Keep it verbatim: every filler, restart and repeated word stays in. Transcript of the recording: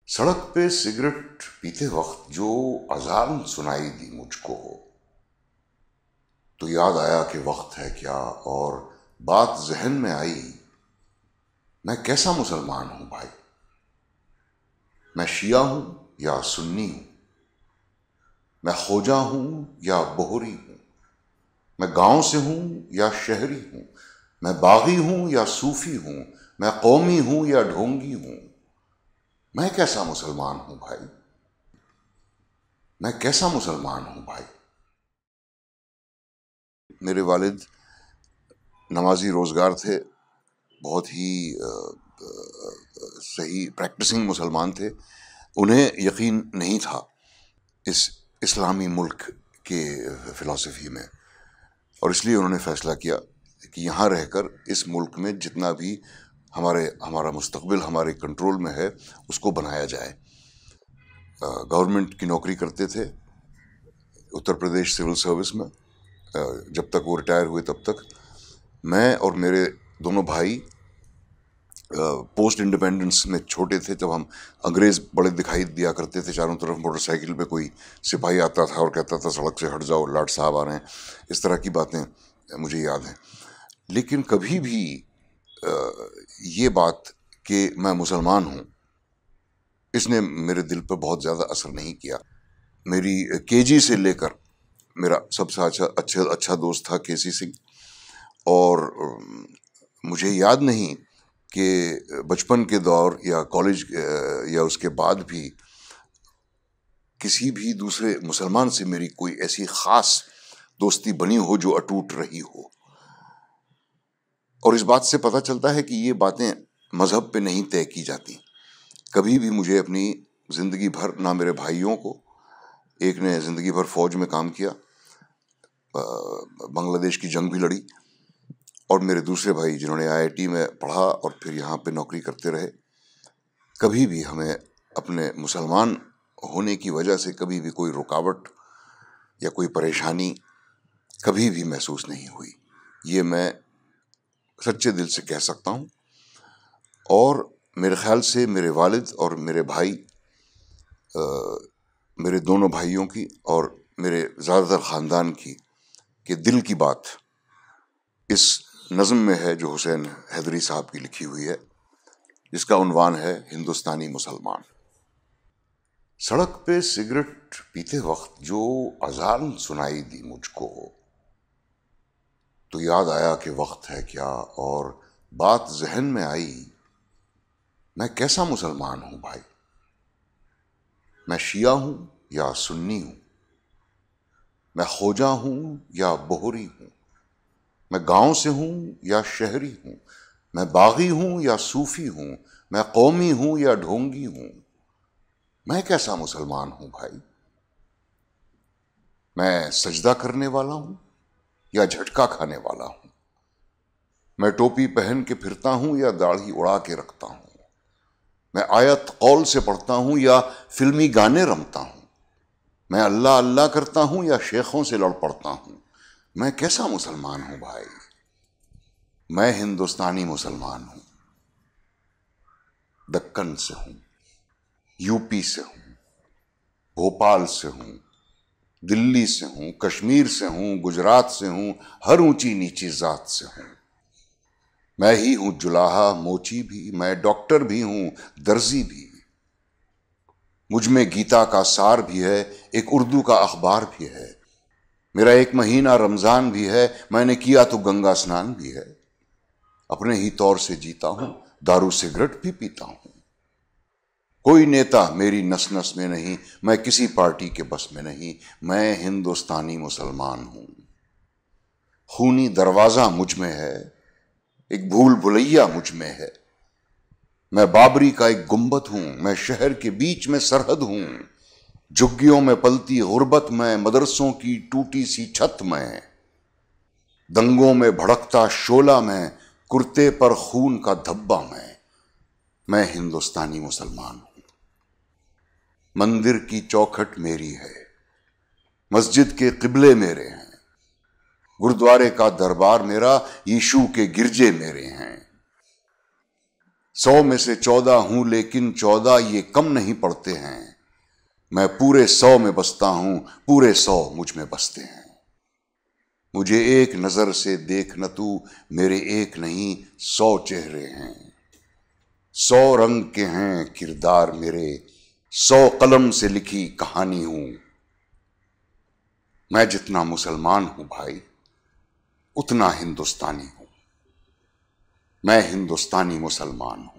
सड़क पे सिगरेट पीते वक्त जो अजान सुनाई दी मुझको, तो याद आया कि वक्त है क्या, और बात जहन में आई, मैं कैसा मुसलमान हूं भाई। मैं शिया हूं या सुन्नी हूं, मैं खोजा हूं या बोहरी हूं, मैं गांव से हूं या शहरी हूं, मैं बागी हूं या सूफी हूं, मैं कौमी हूं या ढोंगी हूं। मैं कैसा मुसलमान हूं भाई, मैं कैसा मुसलमान हूं भाई। मेरे वालिद नमाजी रोजगार थे, बहुत ही आ, आ, सही प्रैक्टिसिंग मुसलमान थे। उन्हें यकीन नहीं था इस इस्लामी मुल्क के फिलॉसफी में, और इसलिए उन्होंने फैसला किया कि यहाँ रहकर इस मुल्क में जितना भी हमारे हमारा मुस्तकबिल हमारे कंट्रोल में है उसको बनाया जाए। गवर्नमेंट की नौकरी करते थे उत्तर प्रदेश सिविल सर्विस में। जब तक वो रिटायर हुए तब तक मैं और मेरे दोनों भाई पोस्ट इंडिपेंडेंस में छोटे थे, जब हम अंग्रेज बड़े दिखाई दिया करते थे चारों तरफ, मोटरसाइकिल पे कोई सिपाही आता था और कहता था सड़क से हट जाओ, लाट साहब आ रहे हैं। इस तरह की बातें मुझे याद हैं। लेकिन कभी भी ये बात कि मैं मुसलमान हूँ, इसने मेरे दिल पर बहुत ज़्यादा असर नहीं किया। मेरी केजी से लेकर मेरा सबसे अच्छा अच्छा अच्छा दोस्त था केसी सिंह, और मुझे याद नहीं कि बचपन के दौर या कॉलेज या उसके बाद भी किसी भी दूसरे मुसलमान से मेरी कोई ऐसी ख़ास दोस्ती बनी हो जो अटूट रही हो। और इस बात से पता चलता है कि ये बातें मज़हब पे नहीं तय की जाती। कभी भी मुझे अपनी ज़िंदगी भर, ना मेरे भाइयों को, एक ने ज़िंदगी भर फ़ौज में काम किया, बांग्लादेश की जंग भी लड़ी, और मेरे दूसरे भाई जिन्होंने आई आई टी में पढ़ा और फिर यहाँ पे नौकरी करते रहे, कभी भी हमें अपने मुसलमान होने की वजह से कभी भी कोई रुकावट या कोई परेशानी कभी भी महसूस नहीं हुई। ये मैं सच्चे दिल से कह सकता हूँ। और मेरे ख्याल से मेरे वालिद और मेरे भाई, आ, मेरे दोनों भाइयों की और मेरे ज़्यादातर ख़ानदान की कि दिल की बात इस नज़म में है जो हुसैन हैदरी साहब की लिखी हुई है, जिसका उन्वान है हिंदुस्तानी मुसलमान। सड़क पे सिगरेट पीते वक्त जो अजान सुनाई दी मुझको, तो याद आया कि वक्त है क्या, और बात जहन में आई, मैं कैसा मुसलमान हूं भाई। मैं शिया हूं या सुन्नी हूं, मैं खोजा हूं या बोहरी हूं, मैं गांव से हूं या शहरी हूं, मैं बागी हूं या सूफी हूं, मैं कौमी हूं या ढोंगी हूं। मैं कैसा मुसलमान हूं भाई। मैं सजदा करने वाला हूं या झटका खाने वाला हूं, मैं टोपी पहन के फिरता हूं या दाढ़ी उड़ा के रखता हूं, मैं आयत कौल से पढ़ता हूं या फिल्मी गाने रमता हूं, मैं अल्लाह अल्लाह करता हूं या शेखों से लड़ पड़ता हूं। मैं कैसा मुसलमान हूं भाई। मैं हिंदुस्तानी मुसलमान हूं, दक्कन से हूं, यूपी से हूं, भोपाल से हूं, दिल्ली से हूं, कश्मीर से हूं, गुजरात से हूं, हर ऊंची नीची जात से हूं। मैं ही हूं जुलाहा मोची भी, मैं डॉक्टर भी हूं, दर्जी भी। मुझ में गीता का सार भी है, एक उर्दू का अखबार भी है। मेरा एक महीना रमजान भी है, मैंने किया तो गंगा स्नान भी है। अपने ही तौर से जीता हूं, दारू सिगरेट भी पीता हूं। कोई नेता मेरी नस नस में नहीं, मैं किसी पार्टी के बस में नहीं। मैं हिंदुस्तानी मुसलमान हूं। खूनी दरवाजा मुझ में है, एक भूल भुलैया मुझ में है। मैं बाबरी का एक गुंबद हूं, मैं शहर के बीच में सरहद हूं। झुग्गियों में पलती गुर्बत में, मदरसों की टूटी सी छत में, दंगों में भड़कता शोला में, कुर्ते पर खून का धब्बा में। मैं हिंदुस्तानी मुसलमान हूं। मंदिर की चौखट मेरी है, मस्जिद के किबले मेरे हैं, गुरुद्वारे का दरबार मेरा, यीशु के गिरजे मेरे हैं। سو میں سے چودہ ہوں لیکن چودہ یہ کم نہیں پڑتے ہیں، میں پورے سو میں بستا ہوں، پورے سو مجھ میں بستے ہیں۔ مجھے ایک نظر سے دیکھ نہ تو، میرے ایک نہیں سو چہرے ہیں، سو رنگ کے ہیں کردار میرے، سو قلم سے لکھی کہانی ہوں۔ میں جتنا مسلمان ہوں بھائی، اتنا ہندوستانی ہوں، میں ہندوستانی مسلمان ہوں۔